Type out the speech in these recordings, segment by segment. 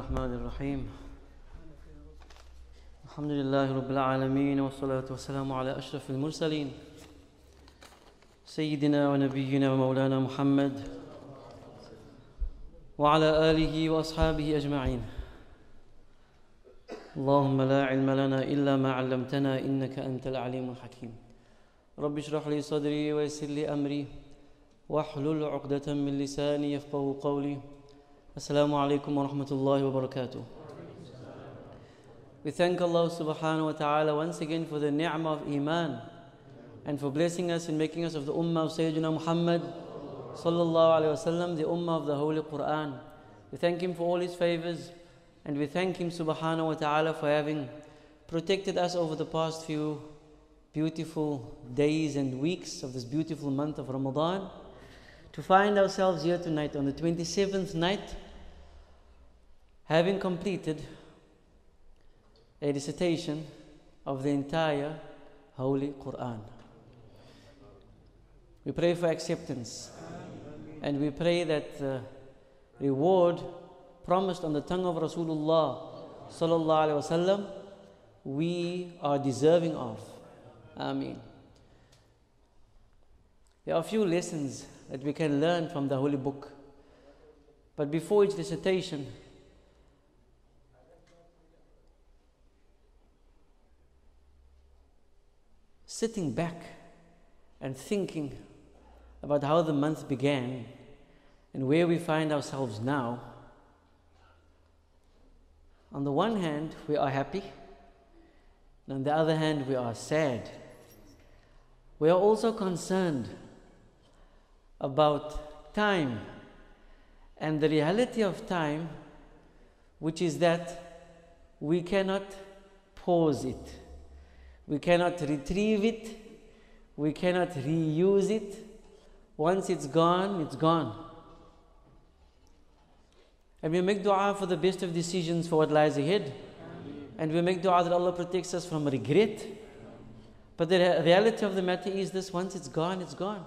الرحمن الرحيم الحمد لله رب العالمين والصلاة والسلام على أشرف المرسلين سيدنا ونبينا ومولانا محمد وعلى آله وأصحابه أجمعين. اللهم لا علم لنا إلا ما علمتنا إنك أنت العليم الحكيم. رب اشرح لي صدري ويسر لي أمري واحلل عقدة من لساني يفقهوا قولي. Assalamu alaikum wa rahmatullahi wa barakatuh. We thank Allah subhanahu wa ta'ala once again for the ni'mah of Iman and for blessing us and making us of the ummah of Sayyidina Muhammad sallallahu alayhi wa sallam, the ummah of the Holy Quran. We thank Him for all His favors and we thank Him subhanahu wa ta'ala for having protected us over the past few beautiful days and weeks of this beautiful month of Ramadan to find ourselves here tonight on the 27th night, having completed a recitation of the entire Holy Quran. We pray for acceptance and we pray that the reward promised on the tongue of Rasulullah sallallahu alaihi wasallam we are deserving of. Ameen. There are a few lessons that we can learn from the Holy Book, but before each recitation, sitting back and thinking about how the month began and where we find ourselves now. On the one hand, we are happy, and on the other hand, we are sad. We are also concerned about time and the reality of time, which is that we cannot pause it. We cannot retrieve it. We cannot reuse it. Once it's gone, it's gone. And we make dua for the best of decisions for what lies ahead. And we make dua that Allah protects us from regret. But the reality of the matter is this: once it's gone, it's gone.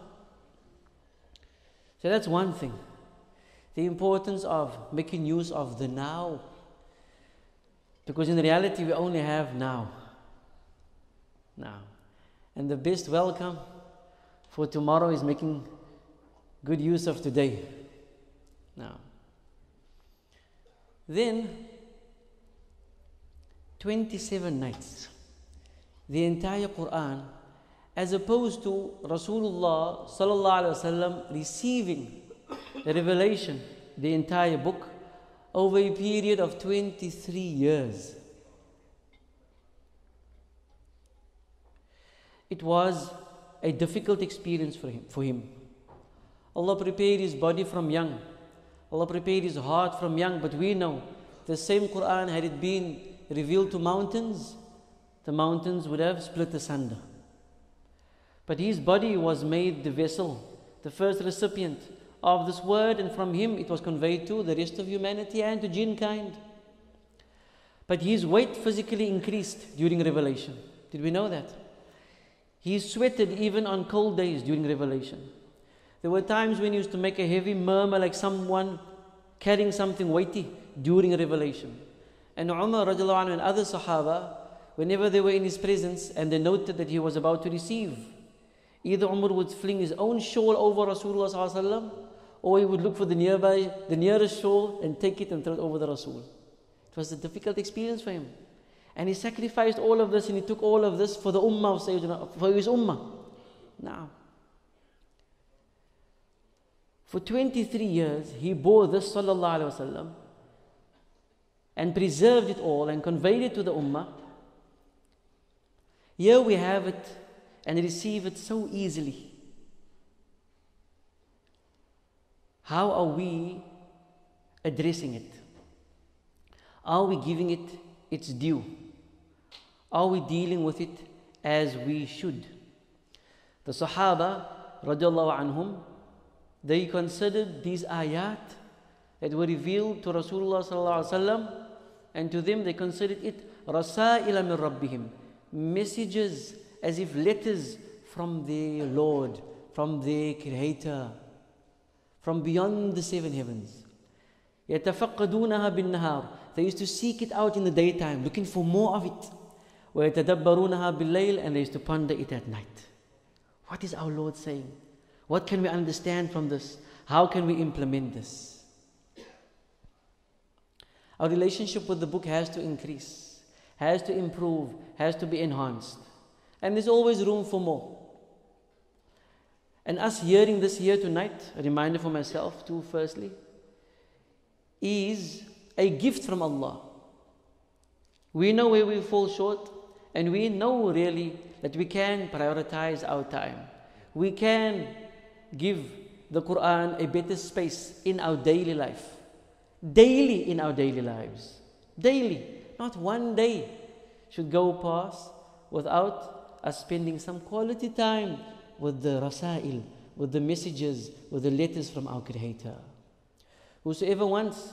So that's one thing. The importance of making use of the now. Because in reality, we only have now. Now. And the best welcome for tomorrow is making good use of today. Now. Then, 27 nights. The entire Quran, as opposed to Rasulullah sallallahu alaihi wasallam receiving the revelation, the entire book, over a period of 23 years. It was a difficult experience for him. Allah prepared his body from young. Allah prepared his heart from young. But we know the same Quran, had it been revealed to mountains, the mountains would have split asunder. But his body was made the vessel, the first recipient of this word, and from him it was conveyed to the rest of humanity and to jinn kind. But his weight physically increased during revelation. Did we know that? He sweated even on cold days during revelation. There were times when he used to make a heavy murmur like someone carrying something weighty during revelation. And Umar radiallahu anhu and other Sahaba, whenever they were in his presence and they noted that he was about to receive, either Umar would fling his own shawl over Rasulullah sallallahu alaihi wasallam, or he would look for the nearest shawl and take it and throw it over the Rasul. It was a difficult experience for him. And he sacrificed all of this and he took all of this for the ummah of Sayyidina, for his ummah. Now, for 23 years, he bore this sallallahu alaihi wasallam and preserved it all and conveyed it to the ummah. Here we have it and receive it so easily. How are we addressing it? Are we giving it its due? Are we dealing with it as we should? The Sahaba radiallahu anhum, they considered these ayat that were revealed to Rasulullah sallallahu alaihi wasallam, and to them they considered it rasaila min rabbihim, messages, as if letters from their Lord, from their Creator, from beyond the seven heavens. يَتَفَقَّدُونَهَا بِالنَّهَارِ. They used to seek it out in the daytime, looking for more of it. وَيَتَدَبَّرُونَهَا بِاللَّيْلِ, and they used to ponder it at night. What is our Lord saying? What can we understand from this? How can we implement this? Our relationship with the book has to increase, has to improve, has to be enhanced. And there's always room for more. And us hearing this here tonight, a reminder for myself too, firstly, is a gift from Allah. We know where we fall short, and we know really that we can prioritize our time. We can give the Quran a better space in our daily life. Daily in our daily lives. Daily. Not one day should go past without us spending some quality time with the rasail, with the messages, with the letters from our Creator. Whosoever wants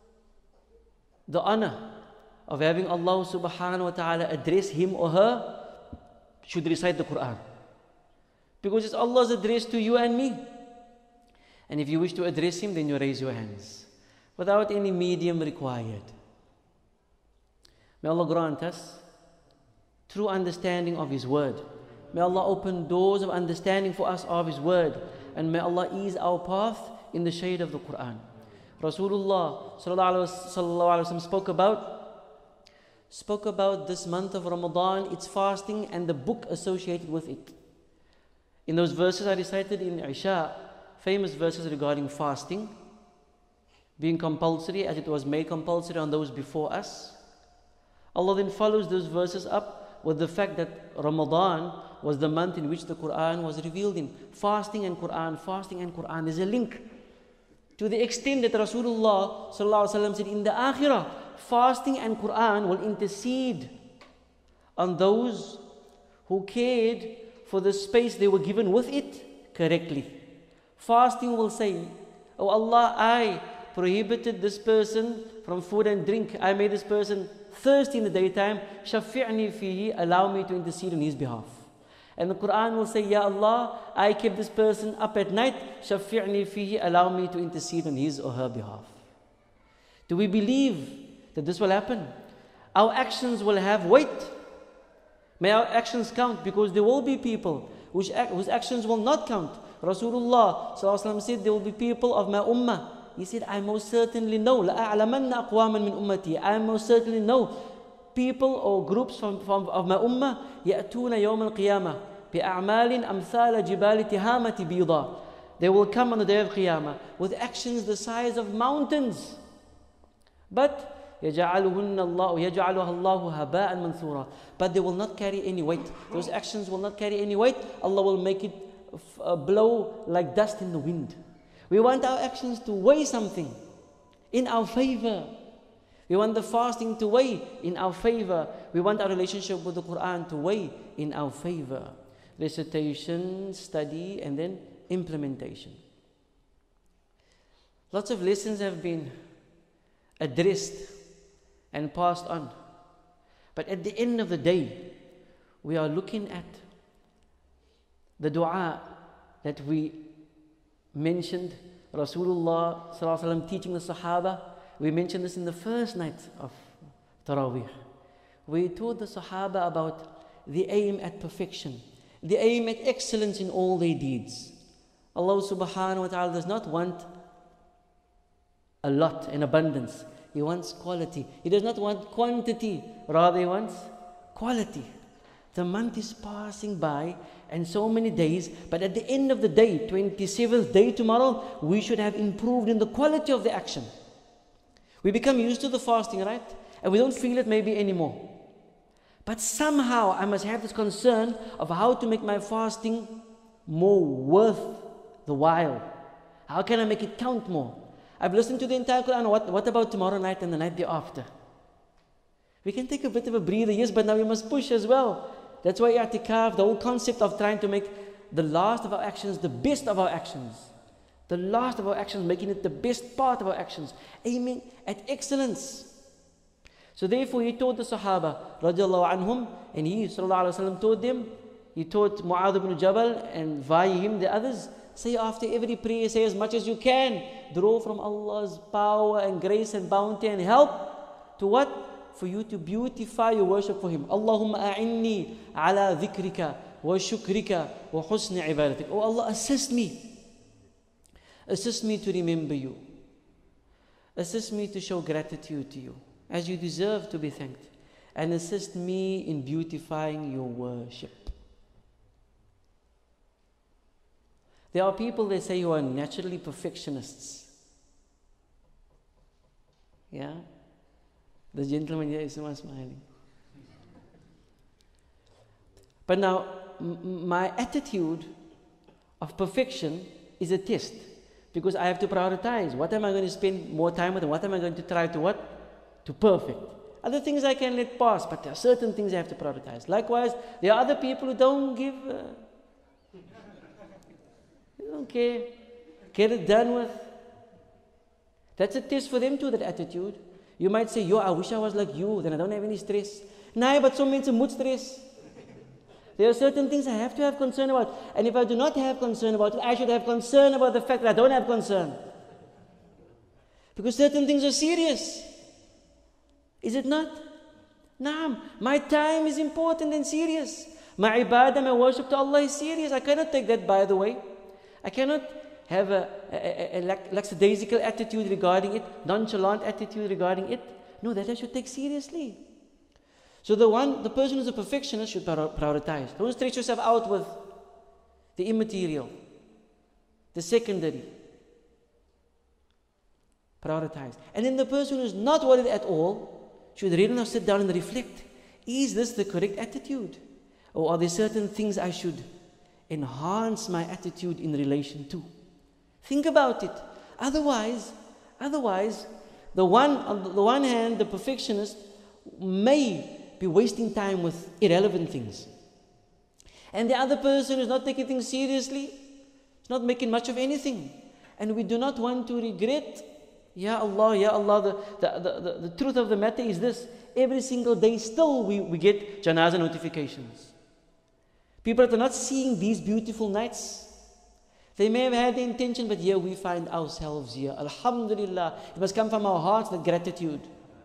the honor of having Allah subhanahu wa ta'ala address him or her should recite the Quran. Because it's Allah's address to you and me. And if you wish to address him, then you raise your hands without any medium required. May Allah grant us true understanding of His word. May Allah open doors of understanding for us of His word. And may Allah ease our path in the shade of the Quran. Rasulullah sallallahu alaihi wasallam spoke about this month of Ramadan, its fasting and the book associated with it. In those verses I recited in Isha, famous verses regarding fasting being compulsory as it was made compulsory on those before us. Allah then follows those verses up with the fact that Ramadan was the month in which the Quran was revealed in. Fasting and Quran is a link. To the extent that Rasulullah sallallahu alaihi wasallam said, in the Akhirah, fasting and Quran will intercede on those who cared for the space they were given with it correctly. Fasting will say, oh Allah, I prohibited this person from food and drink. I made this person thirsty in the daytime. Shafi'ni fihi, allow me to intercede on his behalf. And the Quran will say, Ya Allah, I kept this person up at night. Shafi'ni fihi, allow me to intercede on his or her behalf. Do we believe that this will happen? Our actions will have weight. May our actions count, because there will be people whose actions will not count. Rasulullah sallallahu alaihi wasallam said, there will be people of my ummah. He said, I most certainly know. لَأَعْلَمَنَّ أَقْوَامًا مِنْ أُمَّتِي. I most certainly know people or groups of my ummah يَأْتُونَ يَوْمَ الْقِيَامَةِ بِأَعْمَالٍ أَمْثَالَ جِبَالِ تِهَامَةِ بِيضًا. They will come on the day of Qiyamah with actions the size of mountains. But يَجْعَلُهَا اللَّهُ هَبَاءً مَنْثُورًا. But they will not carry any weight. Those actions will not carry any weight. Allah will make it blow like dust in the wind. We want our actions to weigh something in our favor. We want the fasting to weigh in our favor. We want our relationship with the Quran to weigh in our favor. Recitation, study, and then implementation. Lots of lessons have been addressed and passed on. But at the end of the day, we are looking at the dua that we mentioned, Rasulullah sallallahu alaihi wasallam teaching the Sahaba. We mentioned this in the first night of Taraweeh. We taught the Sahaba about the aim at perfection, the aim at excellence in all their deeds. Allah subhanahu wa ta'ala does not want a lot in abundance. He wants quality. He does not want quantity, rather He wants quality. The month is passing by and so many days, but at the end of the day, 27th day tomorrow, we should have improved in the quality of the action. We become used to the fasting, right? And we don't feel it maybe anymore. But somehow I must have this concern of how to make my fasting more worth the while. How can I make it count more? I've listened to the entire Quran. What about tomorrow night and the night thereafter? We can take a bit of a breather, yes, but now we must push as well. That's why i'tikaf, the whole concept of trying to make the last of our actions the best of our actions. The last of our actions, making it the best part of our actions. Aiming at excellence. So therefore he taught the Sahaba, radiallahu anhum, and he, sallallahu alaihi wasallam, taught them. He taught Mu'adh ibn Jabal and via him the others. Say after every prayer, say as much as you can. Draw from Allah's power and grace and bounty and help. To what? For you to beautify your worship for Him. Allahumma a'inni ala dhikrika wa shukrika wa husni ibadatik. Oh Allah, assist me. Assist me to remember You. Assist me to show gratitude to You, as You deserve to be thanked. And assist me in beautifying Your worship. There are people, they say, who are naturally perfectionists. Yeah? The gentleman here is smiling. But now, my attitude of perfection is a test. Because I have to prioritize. What am I going to spend more time with? And what am I going to try to what? To perfect. Other things I can let pass, but there are certain things I have to prioritize. Likewise, there are other people who don't give... they don't care. Get it done with. That's a test for them too, that attitude. You might say, yo, I wish I was like you, then I don't have any stress. Nee, but some mensen moet stress. There are certain things I have to have concern about. And if I do not have concern about it, I should have concern about the fact that I don't have concern. Because certain things are serious. Is it not? Naam. My time is important and serious. My ibadah, my worship to Allah is serious. I cannot take that by the way. I cannot have a lackadaisical attitude regarding it, nonchalant attitude regarding it. No, that I should take seriously. So the person who's a perfectionist should prioritize. Don't stretch yourself out with the immaterial, the secondary. Prioritize. And then the person who's not worried at all should really now sit down and reflect. Is this the correct attitude? Or are there certain things I should enhance my attitude in relation to? Think about it. Otherwise, on the one hand, the perfectionist may be wasting time with irrelevant things. And the other person is not taking things seriously, is not making much of anything. And we do not want to regret. Ya Allah, the truth of the matter is this. Every single day still we get janazah notifications. People that are not seeing these beautiful nights, they may have had the intention, but here we find ourselves here. Alhamdulillah. It must come from our hearts, the gratitude.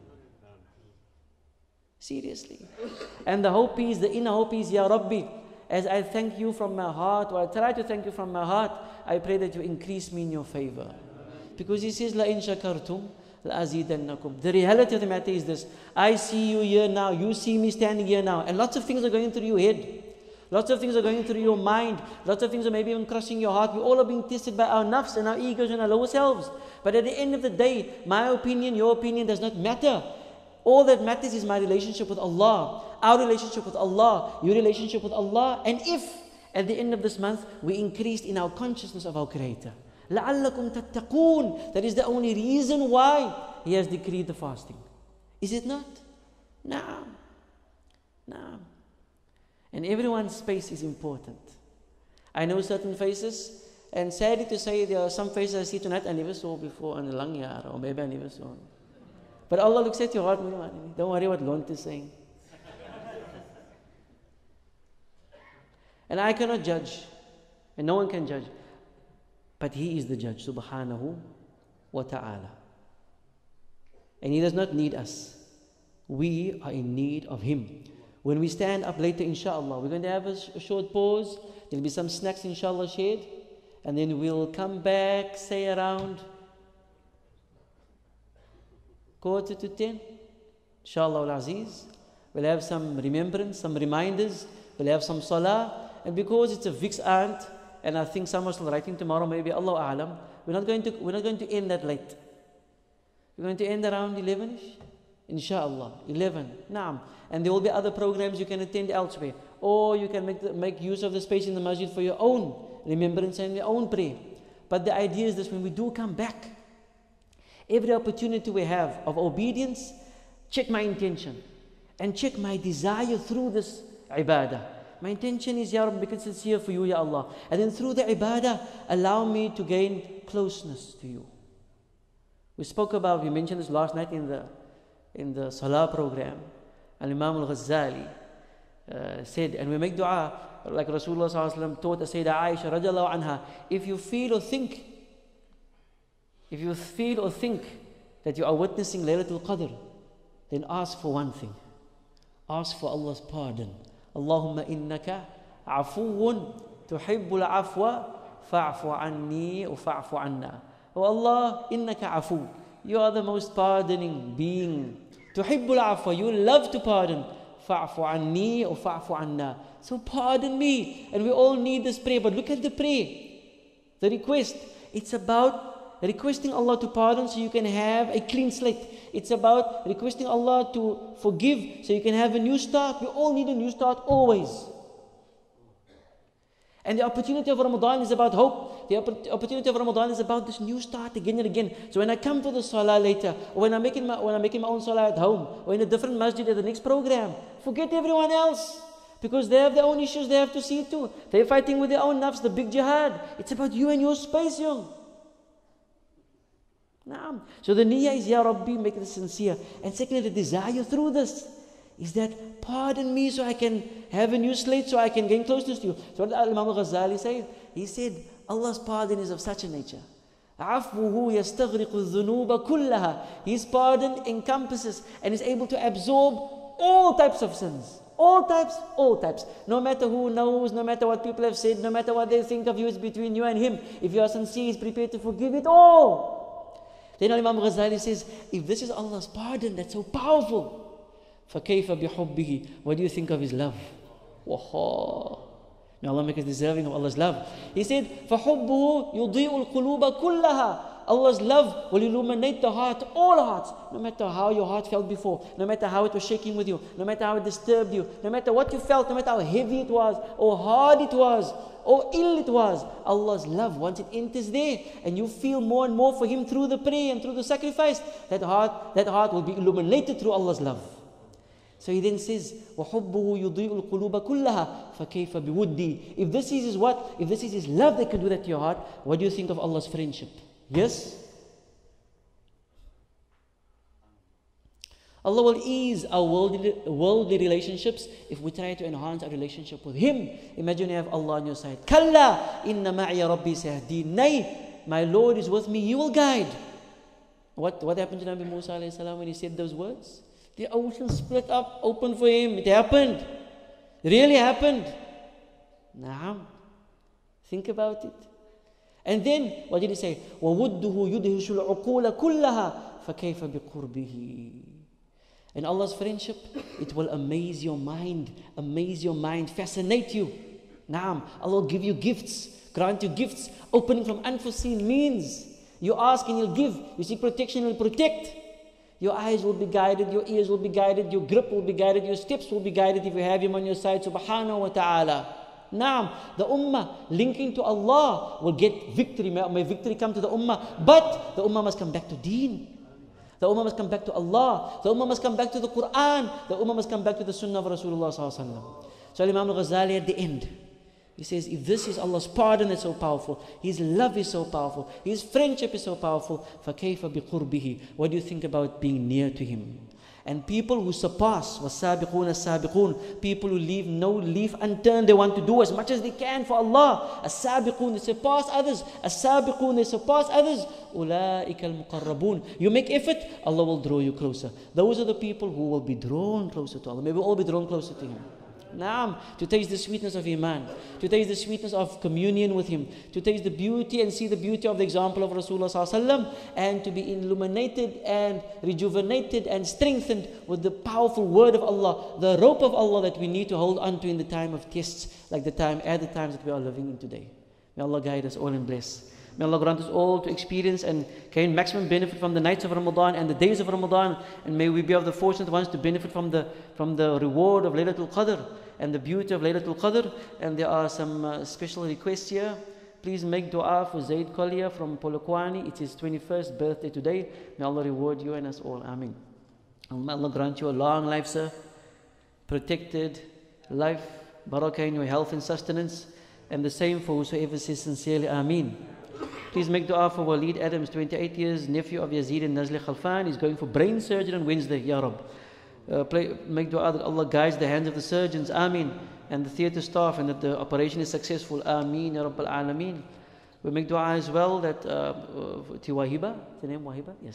Seriously. And the hope is, the inner hope is, Ya Rabbi, as I thank You from my heart, or I try to thank You from my heart, I pray that You increase me in Your favor. Because He says, La in shakartum, la azidannakum. The reality of the matter is this. I see you here now, you see me standing here now, and lots of things are going through your head. Lots of things are going through your mind. Lots of things are maybe even crossing your heart. We all are being tested by our nafs and our egos and our lower selves. But at the end of the day, my opinion, your opinion does not matter. All that matters is my relationship with Allah, our relationship with Allah, your relationship with Allah. And if at the end of this month we increased in our consciousness of our Creator, لَعَلَّكُمْ تَتَّقُونَ. That is the only reason why He has decreed the fasting. Is it not? No. And everyone's space is important. I know certain faces, and sadly to say, there are some faces I see tonight I never saw before in a long year, or maybe I never saw. But Allah looks at your heart. Don't worry what Lont is saying. And I cannot judge, and no one can judge. But He is the judge, subhanahu wa ta'ala. And He does not need us. We are in need of Him. When we stand up later, inshallah, we're going to have a short pause. There'll be some snacks, inshallah, shared. And then we'll come back, say around 9:45. Inshallah al-Aziz. We'll have some remembrance, some reminders. We'll have some salah. And because it's a Vic's aunt, and I think some are still writing tomorrow, maybe Allah A'lam, we're not going to end that late. We're going to end around 11ish. Inshallah, 11. Naam. And there will be other programs you can attend elsewhere. Or you can make use of the space in the masjid for your own remembrance and your own prayer. But the idea is this: when we do come back, every opportunity we have of obedience, check my intention. And check my desire through this ibadah. My intention is, Ya Rabbi, because it's here for You, Ya Allah. And then through the ibadah, allow me to gain closeness to You. We mentioned this last night in the Salah program. Al-Imam al-Ghazali said, and we make dua, like Rasulullah sallallahu alaihi wasallam taught us, Sayyidah Aisha radiallahu anha, if you feel or think that you are witnessing Laylatul Qadr, then ask for one thing. Ask for Allah's pardon. Allahumma innaka afuun tuhibbul afwa fa'fu anni wa fa'fu anna. Oh Allah, innaka afu. You are the most pardoning being. Tuhibbul afwa. You love to pardon. Fa'fu anni wa fa'fu anna. So pardon me. And we all need this prayer. But look at the prayer. The request. It's about requesting Allah to pardon so you can have a clean slate. It's about requesting Allah to forgive so you can have a new start. We all need a new start always. And the opportunity of Ramadan is about hope. The opportunity of Ramadan is about this new start again and again. So when I come to the salah later, or when I'm making my own salah at home, or in a different masjid at the next program, forget everyone else. Because they have their own issues they have to see too. They're fighting with their own nafs, the big jihad. It's about you and your space, young. Naam. So the niyyah is, Ya Rabbi, make it sincere. And secondly, the desire through this is that pardon me so I can have a new slate, so I can gain closeness to you. So what Imam al-Ghazali said? He said, Allah's pardon is of such a nature. عَفْوُهُ يَسْتَغْرِقُ الذُّنُوبَ كُلَّهَا. His pardon encompasses and is able to absorb all types of sins. All types. No matter who knows, no matter what people have said, no matter what they think of you, it's between you and him. If you are sincere, he's prepared to forgive it all. Then Imam Ghazali says, if this is Allah's pardon, that's so powerful. فَكَيْفَ بِحُبِّهِ. What do you think of His love? Waha. May Allah make us deserving of Allah's love. He said, فَحُبُّهُ يُضِيءُ الْقُلُوبَ كُلَّهَا. Allah's love will illuminate the heart, all hearts. No matter how your heart felt before, no matter how it was shaking with you, no matter how it disturbed you, no matter what you felt, no matter how heavy it was, or hard it was, or ill it was, Allah's love, once it enters there, and you feel more and more for Him through the prayer and through the sacrifice, that heart will be illuminated through Allah's love. So he then says, وَحُبُّهُ يُضِيءُ الْقُلُوبَ كُلَّهَا فَكَيْفَ بِوُدِّي. If this is what? If this is His love that can do that to your heart, what do you think of Allah's friendship? Yes? Allah will ease our worldly relationships if we try to enhance our relationship with Him. Imagine you have Allah on your side. Kalla inna ma'iya rabbi sahdeen. Nay, my Lord is with me, He will guide. What happened to Nabi Musa alayhi salam when he said those words? The ocean split up, open for him. It happened. It really happened. Naam. Think about it. And then, what did he say? وَوُدُّهُ يُدْهِشُ الْعُقُولَ كُلَّهَا فَكَيْفَ بِقُرْبِهِ. And Allah's friendship, it will amaze your mind, fascinate you. Naam. Allah will give you gifts, grant you gifts, opening from unforeseen means. You ask and He'll give. You seek protection, He'll protect. Your eyes will be guided, your ears will be guided, your grip will be guided, your steps will be guided if you have Him on your side, subhanahu wa ta'ala. Naam, the ummah linking to Allah will get victory. May victory come to the ummah. But the ummah must come back to deen. The ummah must come back to Allah. The ummah must come back to the Quran. The ummah must come back to the sunnah of Rasulullah sallallahu alaihi wasallam. So Imam al-Ghazali at the end, he says, if this is Allah's pardon is so powerful, His love is so powerful, His friendship is so powerful, فَكَيْفَ بِقُرْبِهِ. What do you think about being near to Him? And people who surpass, وَالسَّابِقُونَ السَّابِقُونَ, people who leave no leaf unturned, they want to do as much as they can for Allah. السَّابِقُونَ, they surpass others. السَّابِقُونَ, they surpass others. أُولَٰئِكَ الْمُقَرَّبُونَ. You make effort, Allah will draw you closer. Those are the people who will be drawn closer to Allah. May we all be drawn closer to Him. Naam, to taste the sweetness of Iman, to taste the sweetness of communion with Him, to taste the beauty and see the beauty of the example of Rasulullah sallallahu alaihi wasallam, and to be illuminated and rejuvenated and strengthened with the powerful word of Allah, the rope of Allah that we need to hold on to in the time of tests, like the times that we are living in today. May Allah guide us all and bless. May Allah grant us all to experience and gain maximum benefit from the nights of Ramadan and the days of Ramadan, and may we be of the fortunate ones to benefit from the reward of Laylatul Qadr and the beauty of Laylatul Qadr. And there are some special requests here. Please make dua for Zaid Collier from Polokwane. It's his 21st birthday today. May Allah reward you and us all. Ameen. And may Allah grant you a long life, sir. Protected life, barakah in your health and sustenance. And the same for whosoever says sincerely, Ameen. Please make dua for Waleed Adams, 28 years, nephew of Yazid and Nazli Khalfan. He's going for brain surgery on Wednesday, Ya Rab. Make dua that Allah guides the hands of the surgeons, Ameen, and the theatre staff, and that the operation is successful, Ameen, Ya Rabbal Alameen. We make dua as well that Wahiba, the name Wahiba? Yes.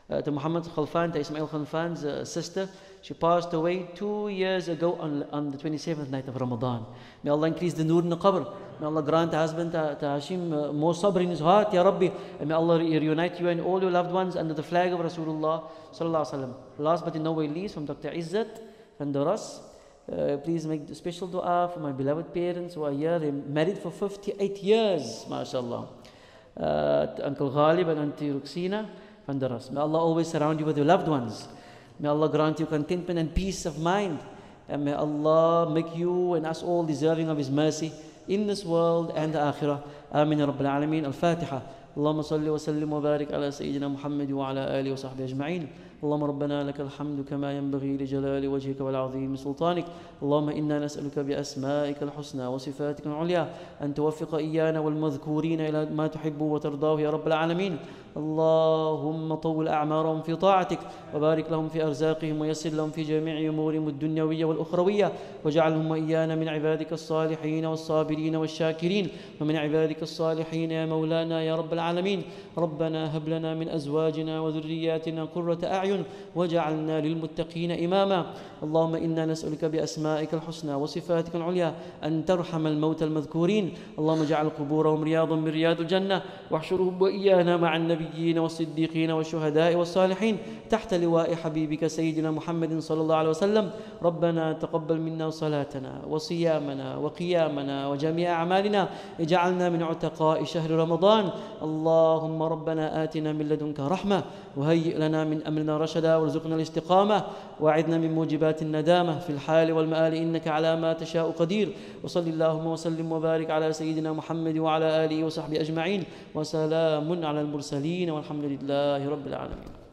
to Muhammad Khalfan, to Ismail Khalfan's sister. She passed away 2 years ago on the 27th night of Ramadan. May Allah increase the nur in the qabr. May Allah grant her husband to Hashim more sabr in his heart, Ya Rabbi. And may Allah reunite you and all your loved ones under the flag of Rasulullah Sallallahu Alaihi Wasallam. Last but in no way least, from Dr. Izzat van der Ras. Please make special dua for my beloved parents who are here. They're married for 58 years, mashallah. Uncle Ghalib and Auntie Ruxina van der Ras. May Allah always surround you with your loved ones. May Allah grant you contentment and peace of mind. And may Allah make you and us all deserving of His mercy in this world and the akhirah. Amin ya Rabbil Alameen. Al-Fatiha. اللهم صل وسلم وبارك على سيدنا محمد وعلى آله وصحبه أجمعين. اللهم ربنا لك الحمد كما ينبغي لجلال وجهك والعظيم سلطانك. اللهم إنا نسألك بأسمائك الحسنى وصفاتك العليا أن توفق إيانا والمذكورين إلى ما تحب وترضاه يا رب العالمين. اللهم طول أعمارهم في طاعتك وبارك لهم في أرزاقهم ويسر لهم في جميع أمورهم الدنيوية والأخروية واجعلهم وإيانا من عبادك الصالحين والصابرين والشاكرين ومن عبادك الصالحين يا مولانا يا رب العالمين. ربنا هب لنا من أزواجنا وذرياتنا قرة أعين واجعلنا للمتقين إماما. اللهم إنا نسألك بأسمائك الحسنى وصفاتك العليا أن ترحم الموتى المذكورين. اللهم اجعل قبورهم رياضا من رياض الجنة واحشرهم وإيانا مع النبيين والصديقين والشهداء والصالحين تحت لواء حبيبك سيدنا محمد صلى الله عليه وسلم. ربنا تقبل منا صلاتنا وصيامنا وقيامنا وجميع أعمالنا. اجعلنا من عتقاء شهر رمضان. اللهم ربنا آتنا من لدنك رحمة وهيئ لنا من أمرنا رشدا وارزقنا الاستقامة وأعذنا من موجبات الندامة في الحال والمآل إنك على ما تشاء قدير. وصل اللهم وسلم وبارك على سيدنا محمد وعلى آله وصحبه أجمعين وسلام على المرسلين والحمد لله رب العالمين.